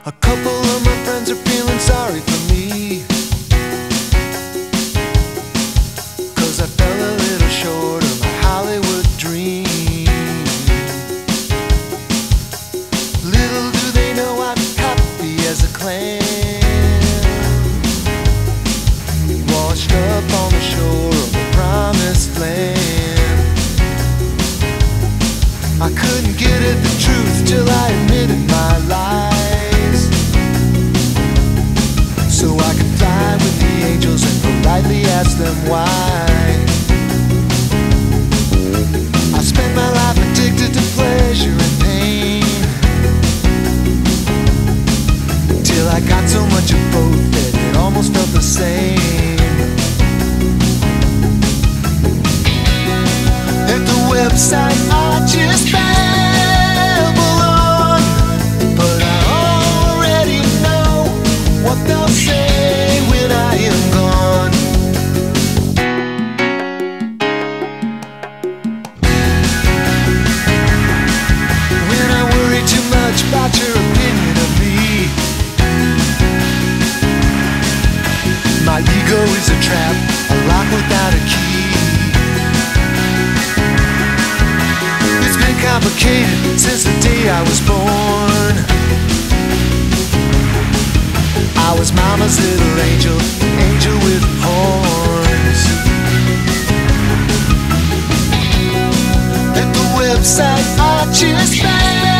A couple of my friends are feeling sorry for me, 'cause I fell a little short of my Hollywood dream. Little do they know I'm happy as a clam, washed up on the shore of the promised land. I couldn't get at the truth till I admitted my lies, so I could fly with the angels and politely ask them why. I spent my life addicted to pleasure and pain, till I got so much of both that it almost felt the same. At the website I just babble on, but I already know what they'll say when I am gone. When I worry too much about your opinion of me, my ego is a trap, a lock without a key. It's been complicated since the day I was born. I was mama's little angel, angel with horns. At the website I just found